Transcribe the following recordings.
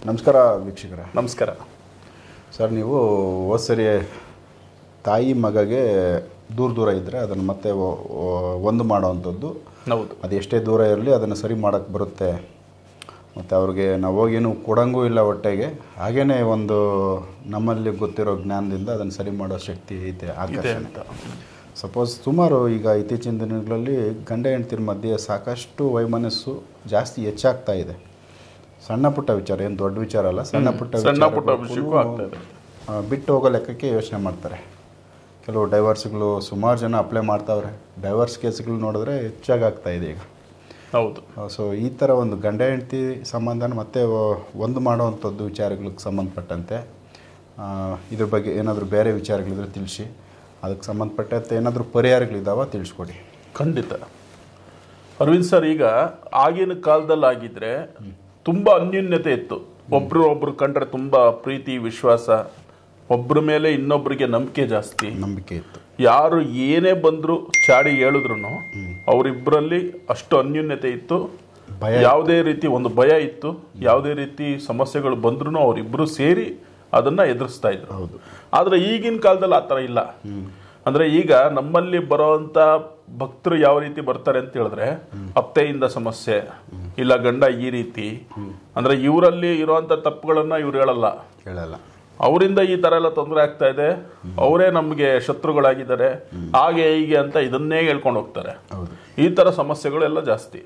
ನಮಸ್ಕಾರ ವೀಕ್ಷಕರೇ. ನಮಸ್ಕಾರ ಸರ್, ನೀವು ಹೋದ ಸರಿ ತಾಯಿ ಮಗಗೆ ದೂರ ಇದ್ದರೆ ಅದನ್ನು ಮತ್ತೆ ಒಂದು ಮಾಡೋವಂಥದ್ದು. ಹೌದು. ಅದು ಎಷ್ಟೇ ದೂರ ಇರಲಿ ಅದನ್ನು ಸರಿ ಮಾಡೋಕ್ಕೆ ಬರುತ್ತೆ. ಮತ್ತು ಅವ್ರಿಗೆ ನಾವು ಹೋಗೇನು ಕೊಡಂಗೂ ಇಲ್ಲ ಹೊಟ್ಟೆಗೆ. ಹಾಗೇ ಒಂದು ನಮ್ಮಲ್ಲಿ ಗೊತ್ತಿರೋ ಜ್ಞಾನದಿಂದ ಅದನ್ನು ಸರಿ ಮಾಡೋ ಶಕ್ತಿ ಐತೆ ಆಕರ್ಷಣೆ. ಸಪೋಸ್ ಸುಮಾರು ಈಗ ಇತ್ತೀಚಿನ ದಿನಗಳಲ್ಲಿ ಗಂಡ ಹೆಂಡತಿರ ಮಧ್ಯೆ ಸಾಕಷ್ಟು ವೈಮನಸ್ಸು ಜಾಸ್ತಿ ಹೆಚ್ಚಾಗ್ತಾ ಇದೆ. ಸಣ್ಣ ಪುಟ್ಟ ವಿಚಾರ, ಏನು ದೊಡ್ಡ ವಿಚಾರ ಅಲ್ಲ, ಸಣ್ಣ ಪುಟ್ಟ ವಿಷಯಕ್ಕೂ ಆಗ್ತಾ ಇದೆ. ಬಿಟ್ಟು ಹೋಗೋ ಲೆಕ್ಕಕ್ಕೆ ಯೋಚನೆ ಮಾಡ್ತಾರೆ. ಕೆಲವು ಡೈವರ್ಸ್ಗಳು ಸುಮಾರು ಜನ ಅಪ್ಲೈ ಮಾಡ್ತಾವ್ರೆ. ಡೈವರ್ಸ್ ಕೇಸ್ಗಳು ನೋಡಿದ್ರೆ ಹೆಚ್ಚಾಗಿ ಆಗ್ತಾ ಇದೆ ಈಗ. ಹೌದು. ಸೊ ಈ ಥರ ಒಂದು ಗಂಡ ಹೆಂಡತಿ ಸಂಬಂಧನ ಮತ್ತೆ ಒಂದು ಮಾಡೋವಂಥದ್ದು ವಿಚಾರಗಳಿಗೆ ಸಂಬಂಧಪಟ್ಟಂತೆ ಇದ್ರ ಬಗ್ಗೆ ಏನಾದರೂ ಬೇರೆ ವಿಚಾರಗಳಿದ್ರೆ ತಿಳಿಸಿ. ಅದಕ್ಕೆ ಸಂಬಂಧಪಟ್ಟಂತೆ ಏನಾದರೂ ಪರಿಹಾರಗಳಿದ್ದಾವ ತಿಳಿಸ್ಕೊಡಿ. ಖಂಡಿತ ಅರವಿಂದ್ ಸರ್, ಈಗ ಆಗಿನ ಕಾಲದಲ್ಲಿ ಆಗಿದ್ರೆ ತುಂಬ ಅನ್ಯೂನ್ಯತೆ ಇತ್ತು. ಒಬ್ರು ಕಂಡ್ರೆ ತುಂಬ ಪ್ರೀತಿ ವಿಶ್ವಾಸ, ಒಬ್ಬರ ಮೇಲೆ ಇನ್ನೊಬ್ಬರಿಗೆ ನಂಬಿಕೆ ಇತ್ತು. ಯಾರು ಏನೇ ಬಂದರೂ ಚಾಡಿ ಹೇಳಿದ್ರು ಅವರಿಬ್ಬರಲ್ಲಿ ಅಷ್ಟು ಅನ್ಯೂನ್ಯತೆ ಇತ್ತು. ಯಾವುದೇ ರೀತಿ ಒಂದು ಭಯ ಇತ್ತು. ಯಾವುದೇ ರೀತಿ ಸಮಸ್ಯೆಗಳು ಬಂದ್ರೂ ಅವರಿಬ್ಬರು ಸೇರಿ ಅದನ್ನ ಎದುರಿಸ್ತಾ ಇದ್ರು. ಆದ್ರೆ ಈಗಿನ ಕಾಲದಲ್ಲಿ ಆ ಥರ ಇಲ್ಲ. ಅಂದ್ರೆ ಈಗ ನಮ್ಮಲ್ಲಿ ಬರೋಂಥ ಭಕ್ತರು ಯಾವ ರೀತಿ ಬರ್ತಾರೆ ಅಂತ ಹೇಳಿದ್ರೆ, ಅತ್ತೆಯಿಂದ ಸಮಸ್ಯೆ ಇಲ್ಲ, ಗಂಡ ಈ ರೀತಿ, ಅಂದ್ರೆ ಇವರಲ್ಲಿ ಇರುವಂತ ತಪ್ಪುಗಳನ್ನ ಇವ್ರು ಹೇಳಲ್ಲ. ಅವರಿಂದ ಈ ತರ ಎಲ್ಲ ತೊಂದರೆ ಆಗ್ತಾ ಇದೆ, ಅವರೇ ನಮ್ಗೆ ಶತ್ರುಗಳಾಗಿದ್ದಾರೆ, ಹಾಗೆ ಹೀಗೆ ಅಂತ ಇದನ್ನೇ ಹೇಳ್ಕೊಂಡು ಹೋಗ್ತಾರೆ. ಈ ತರ ಸಮಸ್ಯೆಗಳೆಲ್ಲ ಜಾಸ್ತಿ.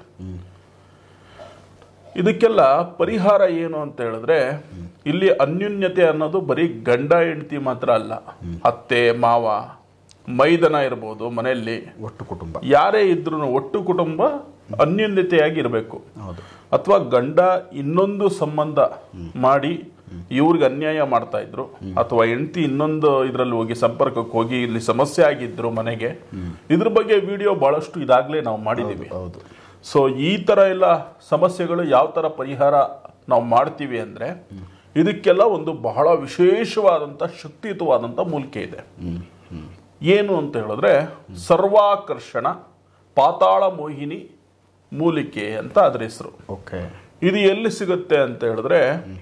ಇದಕ್ಕೆಲ್ಲ ಪರಿಹಾರ ಏನು ಅಂತ ಹೇಳಿದ್ರೆ, ಇಲ್ಲಿ ಅನ್ಯೂನ್ಯತೆ ಅನ್ನೋದು ಬರೀ ಗಂಡ ಹೆಂಡತಿ ಮಾತ್ರ ಅಲ್ಲ, ಅತ್ತೆ ಮಾವ ಮೈದನ ಇರ್ಬೋದು, ಮನೆಯಲ್ಲಿ ಒಟ್ಟು ಕುಟುಂಬ ಯಾರೇ ಇದ್ರು ಒಟ್ಟು ಕುಟುಂಬ ಅನ್ಯೂನ್ಯತೆಯಾಗಿ ಇರಬೇಕು. ಅಥವಾ ಗಂಡ ಇನ್ನೊಂದು ಸಂಬಂಧ ಮಾಡಿ ಇವ್ರಿಗೆ ಅನ್ಯಾಯ ಮಾಡ್ತಾ ಇದ್ರು, ಅಥವಾ ಹೆಂಡತಿ ಇನ್ನೊಂದು ಇದ್ರಲ್ಲಿ ಹೋಗಿ ಸಂಪರ್ಕಕ್ಕೆ ಹೋಗಿ ಇಲ್ಲಿ ಸಮಸ್ಯೆ ಆಗಿದ್ರು ಮನೆಗೆ, ಇದ್ರ ಬಗ್ಗೆ ವಿಡಿಯೋ ಬಹಳಷ್ಟು ಇದಾಗ್ಲೇ ನಾವು ಮಾಡಿದೀವಿ. ಸೊ ಈ ತರ ಎಲ್ಲ ಸಮಸ್ಯೆಗಳು ಯಾವ ತರ ಪರಿಹಾರ ನಾವು ಮಾಡ್ತೀವಿ ಅಂದ್ರೆ, ಇದಕ್ಕೆಲ್ಲ ಒಂದು ಬಹಳ ವಿಶೇಷವಾದಂತ ಶಕ್ತಿಯುತವಾದಂತ ಮೂಲಿಕೆ ಇದೆ. ಏನು ಅಂತ ಹೇಳಿದ್ರೆ, ಸರ್ವಾಕರ್ಷಣ ಪಾತಾಳ ಮೋಹಿನಿ ಮೂಲಿಕೆ ಅಂತ ಅದ್ರ ಹೆಸರು. ಇದು ಎಲ್ಲಿ ಸಿಗುತ್ತೆ ಅಂತ ಹೇಳಿದ್ರೆ,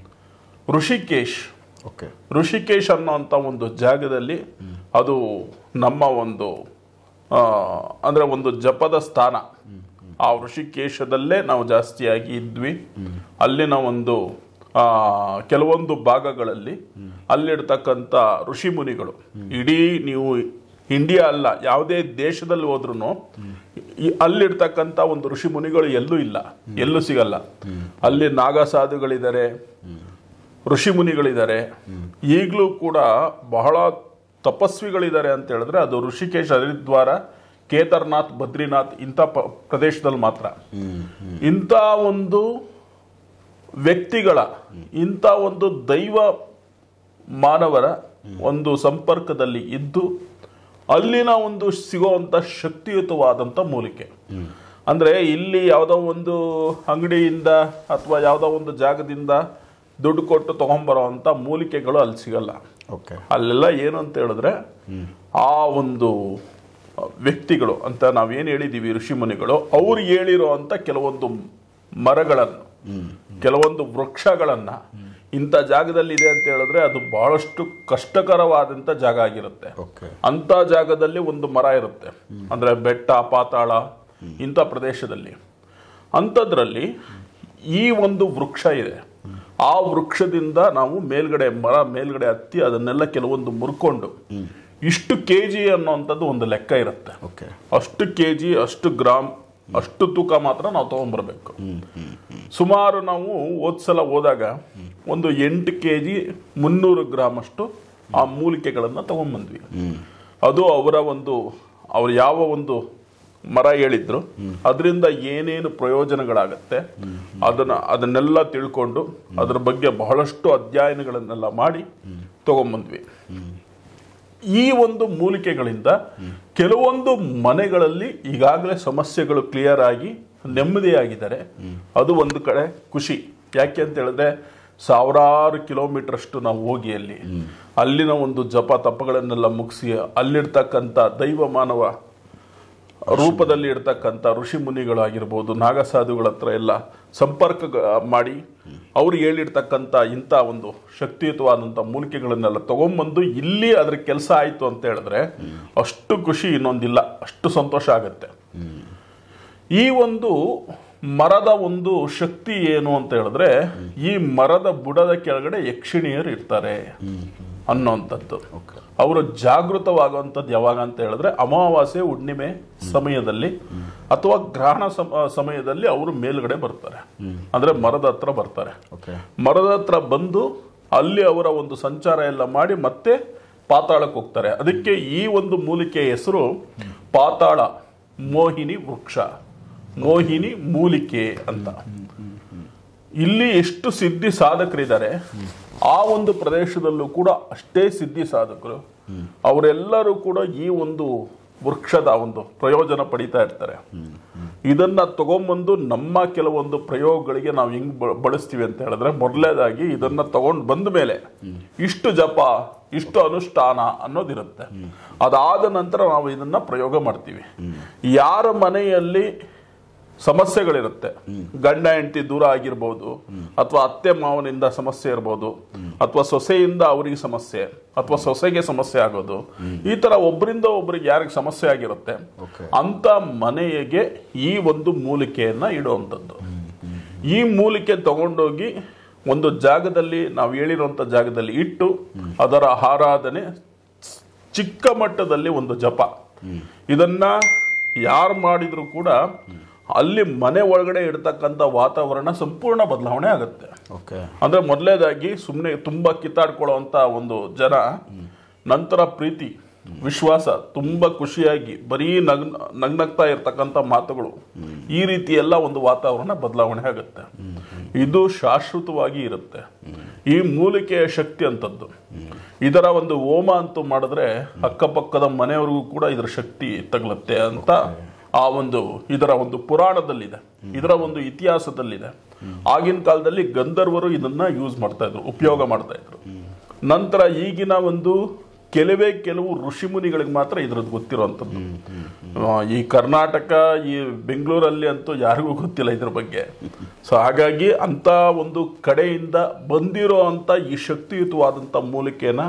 ಋಷಿಕೇಶ್ ಅನ್ನೋಂಥ ಒಂದು ಜಾಗದಲ್ಲಿ, ಅದು ನಮ್ಮ ಒಂದು ಅಂದ್ರೆ ಒಂದು ಜಪದ ಸ್ಥಾನ. ಆ ಋಷಿಕೇಶದಲ್ಲೇ ನಾವು ಜಾಸ್ತಿಯಾಗಿ ಇದ್ವಿ. ಅಲ್ಲಿನ ಒಂದು ಕೆಲವೊಂದು ಭಾಗಗಳಲ್ಲಿ ಅಲ್ಲಿಡ್ತಕ್ಕಂಥ ಋಷಿ ಮುನಿಗಳು, ಇಡೀ ನೀವು ಇಂಡಿಯಾ ಅಲ್ಲ ಯಾವುದೇ ದೇಶದಲ್ಲಿ ಹೋದ್ರು ಅಲ್ಲಿಡ್ತಕ್ಕಂಥ ಒಂದು ಋಷಿ ಮುನಿಗಳು ಎಲ್ಲೂ ಇಲ್ಲ, ಎಲ್ಲೂ ಸಿಗಲ್ಲ. ಅಲ್ಲಿ ನಾಗಸಾಧುಗಳಿದ್ದಾರೆ, ಋಷಿ ಮುನಿಗಳಿದ್ದಾರೆ, ಈಗಲೂ ಕೂಡ ಬಹಳ ತಪಸ್ವಿಗಳಿದ್ದಾರೆ ಅಂತ ಹೇಳಿದ್ರೆ ಅದು ಋಷಿಕೇಶ್, ಹರಿದ್ವಾರ, ಕೇದಾರ್ನಾಥ್, ಬದ್ರಿನಾಥ್ ಇಂಥ ಪ್ರದೇಶದಲ್ಲಿ ಮಾತ್ರ. ಇಂಥ ಒಂದು ವ್ಯಕ್ತಿಗಳ, ಇಂಥ ಒಂದು ದೈವ ಮಾನವರ ಒಂದು ಸಂಪರ್ಕದಲ್ಲಿ ಇದ್ದು ಅಲ್ಲಿನ ಒಂದು ಸಿಗುವಂತ ಶಕ್ತಿಯುತವಾದಂತ ಮೂಲಿಕೆ. ಅಂದ್ರೆ ಇಲ್ಲಿ ಯಾವುದೋ ಒಂದು ಅಂಗಡಿಯಿಂದ ಅಥವಾ ಯಾವುದೋ ಒಂದು ಜಾಗದಿಂದ ದುಡ್ಡು ಕೊಟ್ಟು ತಗೊಂಡ್ಬರೋ ಅಂತ ಮೂಲಿಕೆಗಳು ಅಲ್ಲಿ ಸಿಗಲ್ಲ. ಅಲ್ಲೆಲ್ಲ ಏನು ಅಂತ ಹೇಳಿದ್ರೆ, ಆ ಒಂದು ವ್ಯಕ್ತಿಗಳು ಅಂತ ನಾವೇನು ಹೇಳಿದೀವಿ ಋಷಿ ಮುನಿಗಳು, ಅವ್ರು ಹೇಳಿರೋ ಅಂತ ಕೆಲವೊಂದು ಮರಗಳನ್ನು, ಕೆಲವೊಂದು ವೃಕ್ಷಗಳನ್ನ ಇಂಥ ಜಾಗದಲ್ಲಿ ಇದೆ ಅಂತ ಹೇಳಿದ್ರೆ ಅದು ಬಹಳಷ್ಟು ಕಷ್ಟಕರವಾದಂತ ಜಾಗ ಆಗಿರುತ್ತೆ. ಅಂತ ಜಾಗದಲ್ಲಿ ಒಂದು ಮರ ಇರುತ್ತೆ, ಅಂದ್ರೆ ಬೆಟ್ಟ ಪಾತಾಳ ಇಂಥ ಪ್ರದೇಶದಲ್ಲಿ. ಅಂಥದ್ರಲ್ಲಿ ಈ ಒಂದು ವೃಕ್ಷ ಇದೆ. ಆ ವೃಕ್ಷದಿಂದ ನಾವು ಮರ ಮೇಲ್ಗಡೆ ಹತ್ತಿ ಅದನ್ನೆಲ್ಲ ಕೆಲವೊಂದು ಮುರ್ಕೊಂಡು ಇಷ್ಟು ಕೆಜಿ ಅನ್ನೋಂಥದ್ದು ಒಂದು ಲೆಕ್ಕ ಇರುತ್ತೆ. ಅಷ್ಟು ಕೆಜಿ, ಅಷ್ಟು ಗ್ರಾಮ್, ಅಷ್ಟು ತೂಕ ಮಾತ್ರ ನಾವು ತಗೊಂಡ್ಬರ್ಬೇಕು. ಸುಮಾರು ನಾವು ಹೋದ್ಸಲ ಹೋದಾಗ ಒಂದು 8 kg 300 ಗ್ರಾಮ್ ಅಷ್ಟು ಆ ಮೂಲಿಕೆಗಳನ್ನ ತಗೊಂಡ್ಬಂದ್ವಿ. ಅದು ಅವ್ರು ಯಾವ ಒಂದು ಮರ ಹೇಳಿದ್ರು, ಅದರಿಂದ ಏನೇನು ಪ್ರಯೋಜನಗಳಾಗತ್ತೆ ಅದನ್ನೆಲ್ಲ ತಿಳ್ಕೊಂಡು ಅದ್ರ ಬಗ್ಗೆ ಬಹಳಷ್ಟು ಅಧ್ಯಯನಗಳನ್ನೆಲ್ಲ ಮಾಡಿ ತಗೊಂಡ್ಬಂದ್ವಿ. ಈ ಒಂದು ಮೂಲಿಕೆಗಳಿಂದ ಕೆಲವೊಂದು ಮನೆಗಳಲ್ಲಿ ಈಗಾಗಲೇ ಸಮಸ್ಯೆಗಳು ಕ್ಲಿಯರ್ ಆಗಿ ನೆಮ್ಮದಿಯಾಗಿದ್ದಾರೆ. ಅದು ಒಂದು ಕಡೆ ಖುಷಿ. ಯಾಕೆ ಅಂತ ಹೇಳಿದ್ರೆ, ಸಾವಿರಾರು ಕಿಲೋಮೀಟರ್ ಅಷ್ಟು ನಾವು ಹೋಗಿ ಅಲ್ಲಿನ ಒಂದು ಜಪ ತಪಗಳನ್ನೆಲ್ಲ ಮುಗಿಸಿ ಅಲ್ಲಿರ್ತಕ್ಕಂಥ ದೈವ ಮಾನವ ರೂಪದಲ್ಲಿ ಇರ್ತಕ್ಕಂಥ ಋಷಿ ಮುನಿಗಳಾಗಿರ್ಬೋದು, ನಾಗಸಾಧುಗಳ ಹತ್ರ ಎಲ್ಲ ಸಂಪರ್ಕ ಮಾಡಿ ಅವ್ರು ಹೇಳಿರ್ತಕ್ಕಂಥ ಇಂಥ ಒಂದು ಶಕ್ತಿಯುತವಾದಂಥ ಮೂಲಿಕೆಗಳನ್ನೆಲ್ಲ ತಗೊಂಬಂದು ಇಲ್ಲಿ ಅದ್ರ ಕೆಲಸ ಆಯಿತು ಅಂತ ಹೇಳಿದ್ರೆ ಅಷ್ಟು ಖುಷಿ ಇನ್ನೊಂದಿಲ್ಲ, ಅಷ್ಟು ಸಂತೋಷ ಆಗುತ್ತೆ. ಈ ಒಂದು ಮರದ ಒಂದು ಶಕ್ತಿ ಏನು ಅಂತ ಹೇಳಿದ್ರೆ, ಈ ಮರದ ಬುಡದ ಕೆಳಗಡೆ ಯಕ್ಷಿಣಿಯರು ಇರ್ತಾರೆ ಅನ್ನೋಂಥದ್ದು. ಅವರು ಜಾಗೃತವಾಗುವಂಥದ್ದು ಯಾವಾಗ ಅಂತ ಹೇಳಿದ್ರೆ ಅಮಾವಾಸ್ಯೆ ಹುಣ್ಣಿಮೆ ಸಮಯದಲ್ಲಿ ಅಥವಾ ಗ್ರಹಣ ಸಮಯದಲ್ಲಿ ಅವರು ಮೇಲ್ಗಡೆ ಬರ್ತಾರೆ, ಅಂದ್ರೆ ಮರದ ಹತ್ರ ಬರ್ತಾರೆ. ಮರದ ಹತ್ರ ಬಂದು ಅಲ್ಲಿ ಅವರ ಒಂದು ಸಂಚಾರ ಎಲ್ಲ ಮಾಡಿ ಮತ್ತೆ ಪಾತಾಳಕ್ಕೆ ಹೋಗ್ತಾರೆ. ಅದಕ್ಕೆ ಈ ಒಂದು ಮೂಲಿಕೆ ಹೆಸರು ಪಾತಾಳ ಮೋಹಿನಿ ವೃಕ್ಷ, ಮೋಹಿನಿ ಮೂಲಿಕೆ ಅಂತ. ಇಲ್ಲಿ ಎಷ್ಟು ಸಿದ್ಧಿ ಸಾಧಕರಿದ್ದಾರೆ, ಆ ಒಂದು ಪ್ರದೇಶದಲ್ಲೂ ಕೂಡ ಅಷ್ಟೇ ಸಿದ್ಧಿ ಸಾಧಕರು. ಅವರೆಲ್ಲರೂ ಕೂಡ ಈ ಒಂದು ವೃಕ್ಷದ ಒಂದು ಪ್ರಯೋಜನ ಪಡಿತಾ ಇರ್ತಾರೆ. ಇದನ್ನ ತಗೊಂಡ್ಬಂದು ನಮ್ಮ ಕೆಲವೊಂದು ಪ್ರಯೋಗಗಳಿಗೆ ನಾವು ಹೆಂಗ್ ಬಳಸ್ತೀವಿ ಅಂತ ಹೇಳಿದ್ರೆ, ಮೊದಲನೇದಾಗಿ ಇದನ್ನ ತಗೊಂಡು ಬಂದ ಮೇಲೆ ಇಷ್ಟು ಜಪ, ಇಷ್ಟು ಅನುಷ್ಠಾನ ಅನ್ನೋದಿರುತ್ತೆ. ಅದಾದ ನಂತರ ನಾವು ಇದನ್ನ ಪ್ರಯೋಗ ಮಾಡ್ತೀವಿ. ಯಾರ ಮನೆಯಲ್ಲಿ ಸಮಸ್ಯೆಗಳಿರುತ್ತೆ, ಗಂಡ ಹೆಂಡತಿ ದೂರ ಆಗಿರ್ಬೋದು, ಅಥವಾ ಅತ್ತೆ ಮಾವನಿಂದ ಸಮಸ್ಯೆ ಇರ್ಬೋದು, ಅಥವಾ ಸೊಸೆಯಿಂದ ಅವರಿಗೆ ಸಮಸ್ಯೆ, ಅಥವಾ ಸೊಸೆಗೆ ಸಮಸ್ಯೆ ಆಗೋದು, ಈ ತರ ಒಬ್ಬರಿಂದ ಒಬ್ಬರಿಗೆ ಯಾರಿಗೆ ಸಮಸ್ಯೆ ಆಗಿರುತ್ತೆ ಅಂತ ಮನೆಗೆ ಈ ಒಂದು ಮೂಲಿಕೆಯನ್ನ ಇಡುವಂಥದ್ದು. ಈ ಮೂಲಿಕೆ ತಗೊಂಡೋಗಿ ಒಂದು ಜಾಗದಲ್ಲಿ, ನಾವು ಹೇಳಿರುವಂತ ಜಾಗದಲ್ಲಿ ಇಟ್ಟು ಅದರ ಆರಾಧನೆ, ಚಿಕ್ಕ ಮಟ್ಟದಲ್ಲಿ ಒಂದು ಜಪ, ಇದನ್ನ ಯಾರು ಮಾಡಿದ್ರು ಕೂಡ ಅಲ್ಲಿ ಮನೆ ಒಳಗಡೆ ಇರ್ತಕ್ಕಂಥ ವಾತಾವರಣ ಸಂಪೂರ್ಣ ಬದಲಾವಣೆ ಆಗುತ್ತೆ. ಅಂದ್ರೆ ಮೊದಲೇದಾಗಿ ಸುಮ್ಮನೆ ತುಂಬಾ ಕಿತ್ತಾಡ್ಕೊಳ್ಳುವಂತ ಒಂದು ಜನ, ನಂತರ ಪ್ರೀತಿ, ವಿಶ್ವಾಸ, ತುಂಬಾ ಖುಷಿಯಾಗಿ ಬರೀ ನಗ್ನಗ್ತಾ ಇರ್ತಕ್ಕಂಥ ಮಾತುಗಳು, ಈ ರೀತಿ ಎಲ್ಲ ಒಂದು ವಾತಾವರಣ ಬದಲಾವಣೆ ಆಗುತ್ತೆ. ಇದು ಶಾಶ್ವತವಾಗಿ ಇರುತ್ತೆ. ಈ ಮೂಲಿಕೆಯ ಶಕ್ತಿ ಅಂತದ್ದು. ಇದರ ಒಂದು ಹೋಮ ಅಂತೂ ಮಾಡಿದ್ರೆ ಅಕ್ಕಪಕ್ಕದ ಮನೆಯವರಿಗೂ ಕೂಡ ಇದರ ಶಕ್ತಿ ತಗಲುತ್ತೆ ಅಂತ ಆ ಒಂದು ಇದರ ಒಂದು ಪುರಾಣದಲ್ಲಿದೆ, ಇದರ ಒಂದು ಇತಿಹಾಸದಲ್ಲಿದೆ. ಆಗಿನ ಕಾಲದಲ್ಲಿ ಗಂಧರ್ವರು ಇದನ್ನ ಯೂಸ್ ಮಾಡ್ತಾ ಇದ್ರು, ಉಪಯೋಗ ಮಾಡ್ತಾ ಇದ್ರು. ನಂತರ ಈಗಿನ ಒಂದು ಕೆಲವು ಋಷಿ ಮುನಿಗಳಿಗೆ ಮಾತ್ರ ಇದ್ರದ್ದು ಗೊತ್ತಿರುವಂಥದ್ದು. ಈ ಕರ್ನಾಟಕ, ಈ ಬೆಂಗಳೂರಲ್ಲಿ ಅಂತೂ ಯಾರಿಗೂ ಗೊತ್ತಿಲ್ಲ ಇದ್ರ ಬಗ್ಗೆ. ಸೊ ಹಾಗಾಗಿ ಅಂತ ಒಂದು ಕಡೆಯಿಂದ ಬಂದಿರೋ ಅಂತ ಈ ಶಕ್ತಿಯುತವಾದಂಥ ಮೂಲಿಕೆನ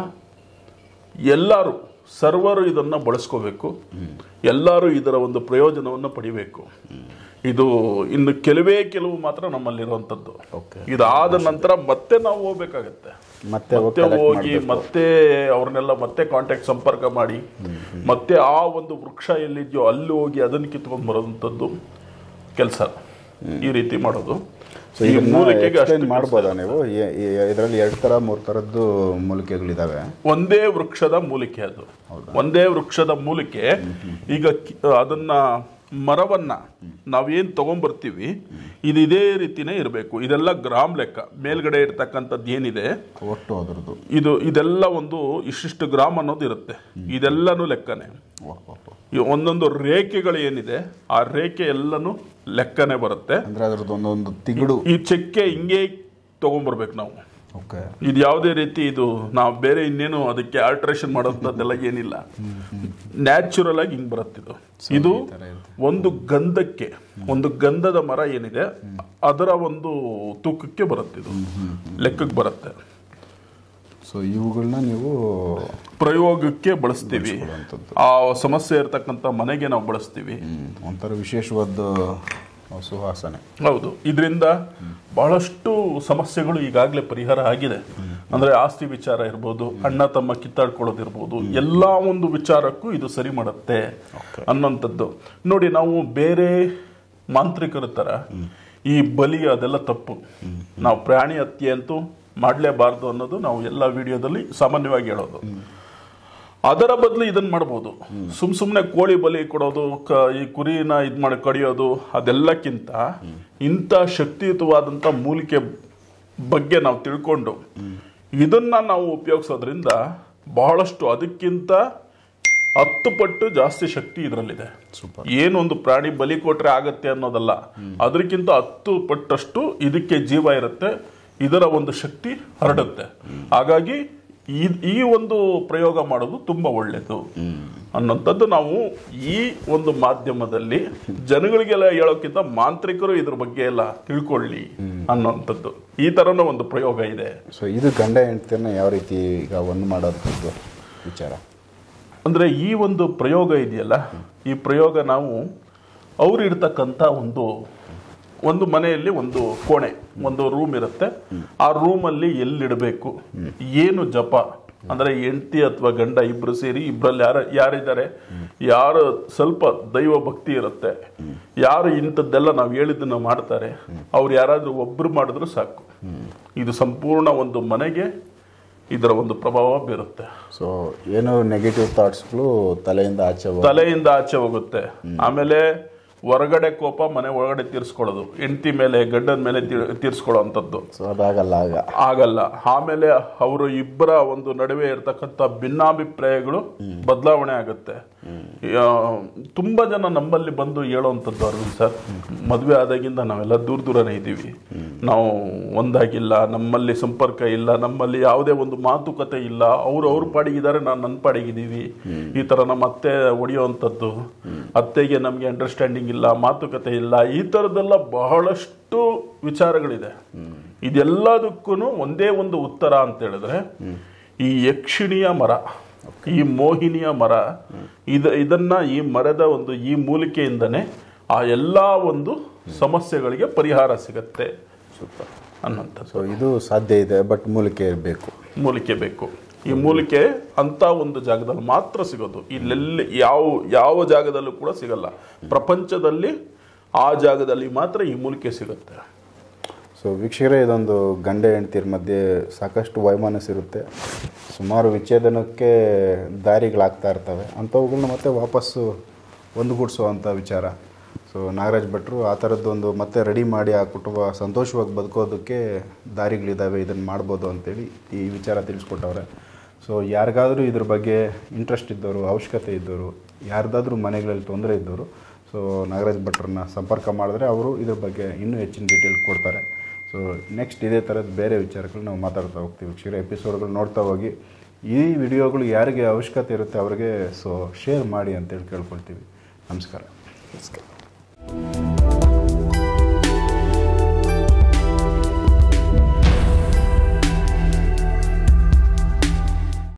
ಎಲ್ಲರೂ, ಸರ್ವರು ಇದನ್ನ ಬಳಸ್ಕೋಬೇಕು, ಎಲ್ಲರೂ ಇದರ ಒಂದು ಪ್ರಯೋಜನವನ್ನು ಪಡಿಬೇಕು. ಇದು ಇನ್ನು ಕೆಲವು ಮಾತ್ರ ನಮ್ಮಲ್ಲಿರುವಂಥದ್ದು. ಇದಾದ ನಂತರ ಮತ್ತೆ ನಾವು ಹೋಗ್ಬೇಕಾಗತ್ತೆ, ಮತ್ತೆ ಹೋಗಿ ಮತ್ತೆ ಅವ್ರನ್ನೆಲ್ಲ ಮತ್ತೆ ಕಾಂಟ್ಯಾಕ್ಟ್ ಸಂಪರ್ಕ ಮಾಡಿ ಮತ್ತೆ ಆ ಒಂದು ವೃಕ್ಷ ಎಲ್ಲಿದೆಯೋ ಅಲ್ಲಿ ಹೋಗಿ ಅದನ್ನು ಕಿತ್ಕೊಂಡು ಬರೋದಂಥದ್ದು ಕೆಲಸ. ಈ ರೀತಿ ಮಾಡೋದು. ಮಾಡ್ಬೋದಾ ನೀವು? ಇದರಲ್ಲಿ 2 ತರ 3 ತರದ್ದು ಮೂಲಿಕೆಗಳಿದಾವೆ. ಒಂದೇ ವೃಕ್ಷದ ಮೂಲಿಕೆ ಅದು, ಒಂದೇ ವೃಕ್ಷದ ಮೂಲಿಕೆ. ಈಗ ಅದನ್ನ ಮರವನ್ನ ನಾವೇನ್ ತಗೊಂಡ್ಬರ್ತೀವಿ, ಇದು ಇದೇ ರೀತಿನೇ ಇರಬೇಕು. ಇದೆಲ್ಲ ಗ್ರಾಮ್ ಲೆಕ್ಕ. ಮೇಲ್ಗಡೆ ಇರ್ತಕ್ಕಂಥದ್ದು ಏನಿದೆ ಒಟ್ಟು ಅದರದ್ದು, ಇದೆಲ್ಲ ಒಂದು ಇಷ್ಟಿಷ್ಟು ಗ್ರಾಮ್ ಅನ್ನೋದು ಇರುತ್ತೆ. ಇದೆಲ್ಲನೂ ಲೆಕ್ಕನೆ. ಒಂದೊಂದು ರೇಖೆಗಳು ಏನಿದೆ ಆ ರೇಖೆ ಎಲ್ಲನೂ ಲೆಕ್ಕನೆ ಬರುತ್ತೆ. ಅಂದ್ರೆ ಅದರದ್ದು ಒಂದೊಂದು ತಿಂಗಳು ಈ ಚೆಕ್ಕೆ ಹಿಂಗೆ ತಗೊಂಡ್ಬರ್ಬೇಕು ನಾವು. ಇದು ಯಾವುದೇ ರೀತಿ ಇದು ನಾವು ಬೇರೆ ಇನ್ನೇನು ಅದಕ್ಕೆ ಆಲ್ಟ್ರೇಷನ್ ಮಾಡೋದೆಲ್ಲ ಏನಿಲ್ಲ, ನ್ಯಾಚುರಲ್ ಆಗಿ ಹಿಂಗ್ ಬರುತ್ತಿದ್ದು. ಇದು ಒಂದು ಗಂಧಕ್ಕೆ, ಒಂದು ಗಂಧದ ಮರ ಏನಿದೆ ಅದರ ಒಂದು ತೂಕಕ್ಕೆ ಬರುತ್ತಿದ್ದು, ಲೆಕ್ಕಕ್ಕೆ ಬರುತ್ತೆ. ಸೊ ಇವುಗಳನ್ನ ನೀವು ಪ್ರಯೋಗಕ್ಕೆ ಬಳಸ್ತೀವಿ, ಆ ಸಮಸ್ಯೆ ಇರತಕ್ಕಂಥ ಮನೆಗೆ ನಾವು ಬಳಸ್ತೀವಿ. ಒಂಥರ ವಿಶೇಷವಾದ ಸುವಾಸನೆ. ಹೌದು. ಇದರಿಂದ ಬಹಳಷ್ಟು ಸಮಸ್ಯೆಗಳು ಈಗಾಗಲೇ ಪರಿಹಾರ ಆಗಿದೆ. ಅಂದ್ರೆ ಆಸ್ತಿ ವಿಚಾರ ಇರ್ಬೋದು, ಅಣ್ಣ ತಮ್ಮ ಕಿತ್ತಾಡ್ಕೊಳ್ಳೋದಿರ್ಬೋದು, ಎಲ್ಲ ಒಂದು ವಿಚಾರಕ್ಕೂ ಇದು ಸರಿ ಮಾಡುತ್ತೆ ಅನ್ನೋಂಥದ್ದು. ನೋಡಿ, ನಾವು ಬೇರೆ ಮಾಂತ್ರಿಕರ ತರ ಈ ಬಲಿ ಅದೆಲ್ಲ ತಪ್ಪು. ನಾವು ಪ್ರಾಣಿ ಹತ್ಯೆ ಅಂತೂ ಮಾಡಲೇಬಾರ್ದು ಅನ್ನೋದು ನಾವು ಎಲ್ಲ ವಿಡಿಯೋದಲ್ಲಿ ಸಾಮಾನ್ಯವಾಗಿ ಹೇಳೋದು. ಅದರ ಬದಲು ಇದನ್ನ ಮಾಡ್ಬೋದು. ಸುಮ್ಮನೆ ಕೋಳಿ ಬಲಿ ಕೊಡೋದು, ಈ ಕುರಿನ ಇದ್ ಮಾಡಿ ಕಡಿಯೋದು, ಅದೆಲ್ಲಕ್ಕಿಂತ ಇಂಥ ಶಕ್ತಿಯುತವಾದಂಥ ಮೂಲಿಕೆ ಬಗ್ಗೆ ನಾವು ತಿಳ್ಕೊಂಡು ಇದನ್ನ ನಾವು ಉಪಯೋಗಿಸೋದ್ರಿಂದ ಬಹಳಷ್ಟು ಅದಕ್ಕಿಂತ 10 ಪಟ್ಟು ಜಾಸ್ತಿ ಶಕ್ತಿ ಇದರಲ್ಲಿದೆ. ಏನೊಂದು ಪ್ರಾಣಿ ಬಲಿ ಕೊಟ್ರೆ ಆಗತ್ತೆ ಅನ್ನೋದಲ್ಲ, ಅದಕ್ಕಿಂತ 10 ಪಟ್ಟಷ್ಟು ಇದಕ್ಕೆ ಜೀವ ಇರುತ್ತೆ, ಇದರ ಒಂದು ಶಕ್ತಿ ಹರಡುತ್ತೆ. ಹಾಗಾಗಿ ಈ ಒಂದು ಪ್ರಯೋಗ ಮಾಡೋದು ತುಂಬಾ ಒಳ್ಳೆಯದು. ಅನ್ನೋಂಥದ್ದು ನಾವು ಈ ಒಂದು ಮಾಧ್ಯಮದಲ್ಲಿ ಜನಗಳಿಗೆಲ್ಲ ಹೇಳೋಕ್ಕಿಂತ ಮಾಂತ್ರಿಕರು ಇದ್ರ ಬಗ್ಗೆ ಎಲ್ಲ ತಿಳ್ಕೊಳ್ಳಿ ಅನ್ನೋಂಥದ್ದು ಈ ಥರನೂ ಒಂದು ಪ್ರಯೋಗ ಇದೆ. ಸೊ ಇದು ಗಂಡ ಹೆಂಡತಿಯನ್ನ ಯಾವ ರೀತಿ ಈಗ ಒಂದು ಮಾಡೋದು ವಿಚಾರ ಅಂದರೆ ಈ ಒಂದು ಪ್ರಯೋಗ ಇದೆಯಲ್ಲ, ಈ ಪ್ರಯೋಗ ನಾವು ಅವ್ರು ಇರ್ತಕ್ಕಂಥ ಒಂದು ಮನೆಯಲ್ಲಿ ಒಂದು ಕೋಣೆ, ಒಂದು ರೂಮ್ ಇರುತ್ತೆ. ಆ ರೂಮಲ್ಲಿ ಎಲ್ಲಿಡಬೇಕು, ಏನು ಜಪ ಅಂದರೆ ಹೆಂಡತಿ ಅಥವಾ ಗಂಡ ಇಬ್ಬರು ಸೇರಿ ಇಬ್ಬರಲ್ಲಿ ಯಾರಿದ್ದಾರೆ, ಯಾರು ಸ್ವಲ್ಪ ದೈವ ಭಕ್ತಿ ಇರುತ್ತೆ, ಯಾರು ಇಂಥದ್ದೆಲ್ಲ ನಾವು ಹೇಳಿದ್ದನ್ನು ಮಾಡ್ತಾರೆ, ಅವ್ರು ಯಾರಾದರೂ ಒಬ್ಬರು ಮಾಡಿದ್ರು ಸಾಕು. ಇದು ಸಂಪೂರ್ಣ ಒಂದು ಮನೆಗೆ ಇದರ ಒಂದು ಪ್ರಭಾವ ಬೀರುತ್ತೆ. ಸೊ ಏನು ನೆಗೆಟಿವ್ ಥಾಟ್ಸ್ಗಳು ತಲೆಯಿಂದ ಆಚೆ ಹೋಗುತ್ತೆ. ಆಮೇಲೆ ಹೊರಗಡೆ ಕೋಪ ಮನೆ ಒಳಗಡೆ ತೀರಿಸ್ಕೊಳ್ಳೋದು, ಹೆಂಡತಿ ಮೇಲೆ ಗಂಡನ ಮೇಲೆ ತೀರಿಸ್ಕೊಳ್ಳೋ ಅಂಥದ್ದು ಸೊ ಅದಾಗಲ್ಲ, ಆಗಲ್ಲ. ಆಮೇಲೆ ಅವರು ಇಬ್ಬರ ಒಂದು ನಡುವೆ ಇರ್ತಕ್ಕಂಥ ಭಿನ್ನಾಭಿಪ್ರಾಯಗಳು ಬದಲಾವಣೆ ಆಗುತ್ತೆ. ತುಂಬಾ ಜನ ನಮ್ಮಲ್ಲಿ ಬಂದು ಹೇಳೋವಂಥದ್ದು, ಅರವಿಂದ್ ಸರ್, ಮದುವೆ ಆದಾಗಿಂದ ನಾವೆಲ್ಲ ದೂರನೇ ಇದ್ದೀವಿ, ನಾವು ಒಂದಾಗಿಲ್ಲ, ನಮ್ಮಲ್ಲಿ ಸಂಪರ್ಕ ಇಲ್ಲ, ನಮ್ಮಲ್ಲಿ ಯಾವುದೇ ಒಂದು ಮಾತುಕತೆ ಇಲ್ಲ, ಅವ್ರ ಪಾಡಿಗಿದ್ದಾರೆ, ನಾನು ನನ್ನ ಪಾಡಿಗಿದ್ದೀವಿ, ಈ ತರ ನಮ್ಮ ಅತ್ತೆ ಹೊಡೆಯುವಂಥದ್ದು, ಅತ್ತೆಗೆ ನಮಗೆ ಅಂಡರ್ಸ್ಟ್ಯಾಂಡಿಂಗ್ ಇಲ್ಲ, ಮಾತುಕತೆ ಇಲ್ಲ, ಈ ಥರದ್ದೆಲ್ಲ ಬಹಳಷ್ಟು ವಿಚಾರಗಳಿದೆ. ಇದೆಲ್ಲದಕ್ಕೂ ಒಂದೇ ಒಂದು ಉತ್ತರ ಅಂತ ಹೇಳಿದ್ರೆ, ಈ ಯಕ್ಷಿಣಿಯ ಮರ, ಈ ಮೋಹಿನಿಯ ಮರ, ಇದನ್ನ ಈ ಮರದ ಒಂದು ಈ ಮೂಲಿಕೆಯಿಂದನೇ ಆ ಎಲ್ಲ ಒಂದು ಸಮಸ್ಯೆಗಳಿಗೆ ಪರಿಹಾರ ಸಿಗತ್ತೆ ಅನ್ನೋಂಥದ್ದು. ಸೊ ಇದು ಸಾಧ್ಯ ಇದೆ, ಬಟ್ ಮೂಲಿಕೆ ಬೇಕು. ಈ ಮೂಲಿಕೆ ಅಂತ ಒಂದು ಜಾಗದಲ್ಲಿ ಮಾತ್ರ ಸಿಗೋದು, ಇಲ್ಲೆಲ್ಲಿ ಯಾವ ಜಾಗದಲ್ಲೂ ಕೂಡ ಸಿಗಲ್ಲ. ಪ್ರಪಂಚದಲ್ಲಿ ಆ ಜಾಗದಲ್ಲಿ ಮಾತ್ರ ಈ ಮೂಲಿಕೆ ಸಿಗುತ್ತೆ. ಸೊ ವೀಕ್ಷಕರೇ, ಇದೊಂದು ಗಂಡ ಹೆಂಡತಿಯರ ಮಧ್ಯೆ ಸಾಕಷ್ಟು ವೈಮನಸ್ಸಿರುತ್ತೆ, ಸುಮಾರು ವಿಚ್ಛೇದನಕ್ಕೆ ದಾರಿಗಳಾಗ್ತಾ ಇರ್ತವೆ, ಅಂಥವುಗಳನ್ನ ಮತ್ತೆ ವಾಪಸ್ಸು ಒಂದುಗೂಡಿಸುವಂಥ ವಿಚಾರ. ಸೊ ನಾಗರಾಜ್ ಭಟ್ರು ಆ ಥರದ್ದೊಂದು ಮತ್ತೆ ರೆಡಿ ಮಾಡಿ ಆ ಕುಟುಂಬ ಸಂತೋಷವಾಗಿ ಬದುಕೋದಕ್ಕೆ ದಾರಿಗಳಿದ್ದಾವೆ, ಇದನ್ನು ಮಾಡ್ಬೋದು ಅಂತೇಳಿ ಈ ವಿಚಾರ ತಿಳಿಸ್ಕೊಟ್ಟವ್ರೆ. ಸೊ ಯಾರಿಗಾದರೂ ಇದ್ರ ಬಗ್ಗೆ ಇಂಟ್ರೆಸ್ಟ್ ಇದ್ದವರು, ಅವಶ್ಯಕತೆ ಇದ್ದವರು, ಯಾರ್ದಾದ್ರೂ ಮನೆಗಳಲ್ಲಿ ತೊಂದರೆ ಇದ್ದವರು, ಸೊ ನಾಗರಾಜ್ ಭಟ್ರನ್ನ ಸಂಪರ್ಕ ಮಾಡಿದ್ರೆ ಅವರು ಇದ್ರ ಬಗ್ಗೆ ಇನ್ನೂ ಹೆಚ್ಚಿನ ಡೀಟೇಲ್ ಕೊಡ್ತಾರೆ. ಸೊ ನೆಕ್ಸ್ಟ್ ಇದೇ ಥರದ್ದು ಬೇರೆ ವಿಚಾರಗಳು ನಾವು ಮಾತಾಡ್ತಾ ಹೋಗ್ತೀವಿ. ವೀಕ್ಷಕರೇ, ಎಪಿಸೋಡ್ಗಳು ನೋಡ್ತಾ ಹೋಗಿ. ಈ ವಿಡಿಯೋಗಳು ಯಾರಿಗೆ ಅವಶ್ಯಕತೆ ಇರುತ್ತೆ ಅವ್ರಿಗೆ ಶೇರ್ ಮಾಡಿ ಅಂತೇಳಿ ಕೇಳ್ಕೊಳ್ತೀವಿ. ನಮಸ್ಕಾರ.